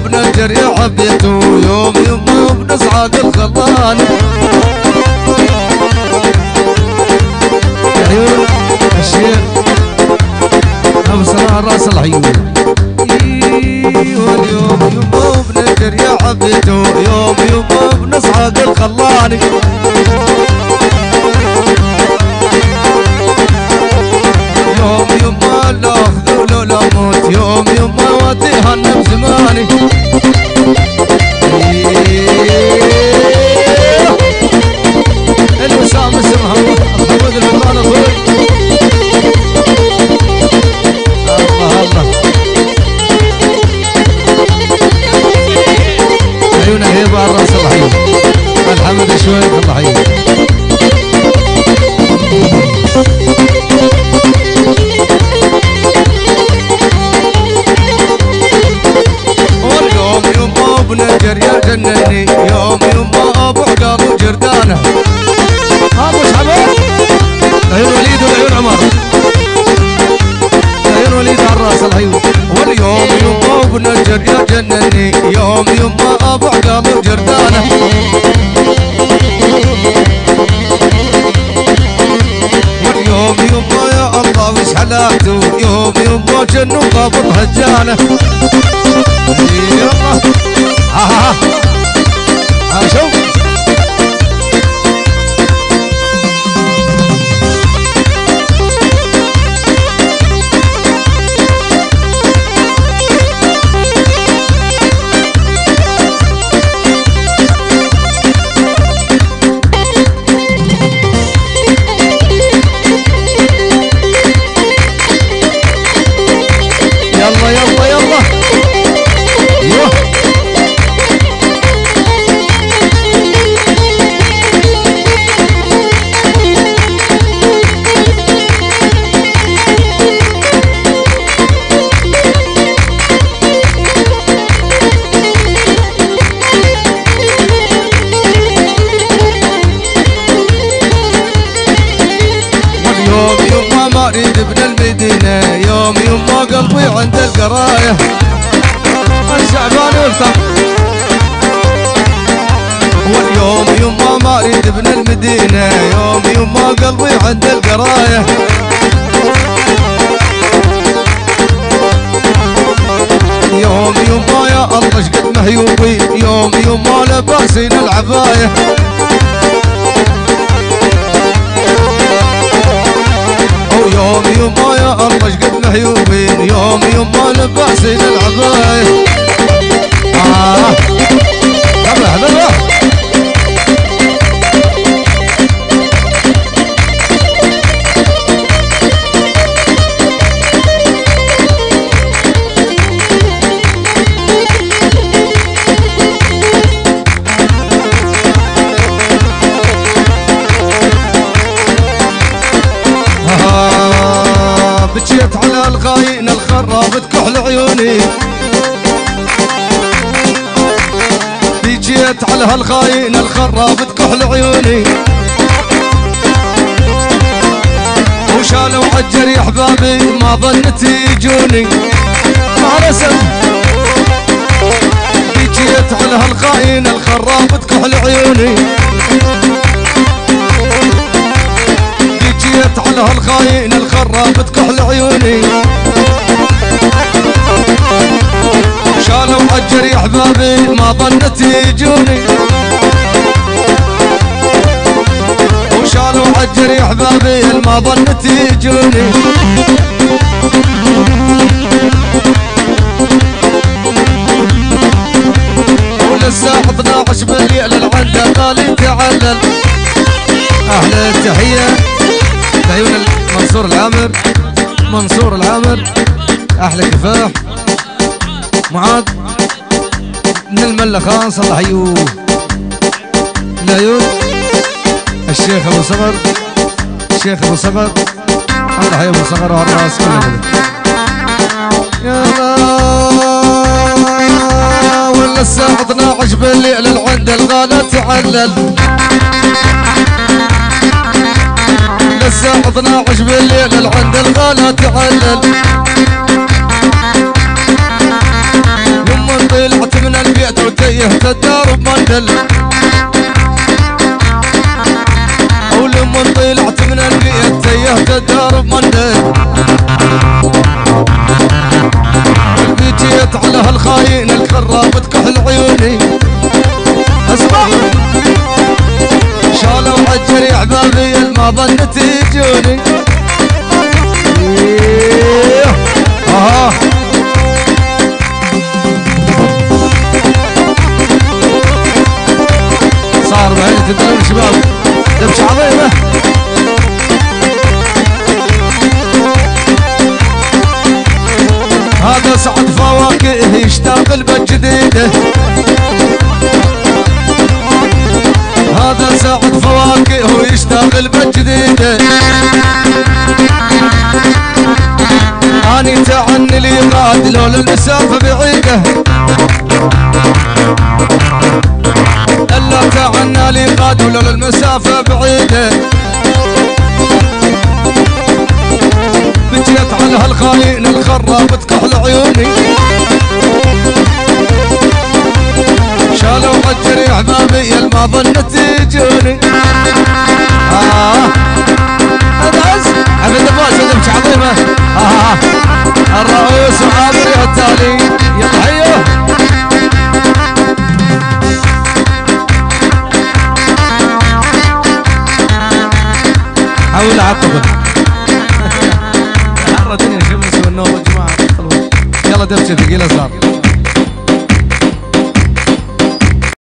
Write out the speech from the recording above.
بنجر يا حبيته يوم يما بنسعد الخلان عيون الشيخ ابو صلاح راس العيون واليوم يما بنجر يا حبيته يوم يما بنسعد الخلان يوم يما لا اخذ ولا موت يوم يما واتيها النفس زماني الوسام اسمها محمود الفضال اخوي الله الله عيونه هيبه الراس الله يحييه الحمد شوي الله يحييه واليوم يما بنجر يا جنني يوم يما ابو عقاب وجردانه ابو شعبان عيون وليد والعيون عمر عيون وليد على الراس العيون واليوم يما بنجر يا جنني يوم يما ابو عقاب وجردانه واليوم يما يا الله وش حلاته يوم يما جنو قابض هجانه يلا ها شوف يلا يلا يلا يوه واليوم يما ما اريد ابن المدينه يوم يما قلبي عند القرايه الشعبان يفتح واليوم يما ما اريد ابن المدينه يوم يما قلبي عند القرايه يوم يما يا الله شقد مهيوبين يوم يما لباسين العبايه يوم يما يا الله شقد مهيوبين يوم يما لباسين العباية يلا يلا بجيت على الخاين الخراب تكحل عيوني بجيت على هالخاين الخراب تكحل عيوني وشالوا عجر يا احبابي ما ظنت يجوني ما رسم بجيت على هالخاين الخراب تكحل عيوني جيت على هالخاين الخراب تكحل عيوني شالوا عجر يا احبابي ما ظنت يجوني وشالوا عجر يا احبابي ما ظنت يجوني وللساعة 12 بالليل العنده غالي تعلل اهل التحيه عيون منصور العامر منصور العامر احلى كفاح معاذ من المله خان صلح ايوه العيون الشيخ ابو صقر الشيخ ابو صقر الله يحيي ابو صقر وعلى الراس كله يلا ولا الساعه 12 بالليل العند الغاله تعلل الساعة 12 بالليل العند الغلا تعلل يما طلعت تيهت الدار بمندل ولما طلعت من البيت تيهت الدار بمندل جيت على هالخاين الخراب تكحل عيوني اسمع شالوا عالجريح بابي ما ظنت يجوني صار بعيد تدرون شباب دبش عظيمه هذا سعد فواكه يشتاق البجديده هذا سعد فواكه ويشتاق البجديده اني تعني لي غاد لولا المسافه بعيده الا تعني لي غاد ولولا المسافه بعيده بجيت على هالخاين الخراب تكحل عيوني شالوا عالجريح بابي ما ظنت يجوني ادعس عبد الباس دمش عظيمه الرؤوس وعابر يا التالي يلا حيه حول عقبه الدنيا شمس والنوم يا جماعه يلا دبشه ثقيله صار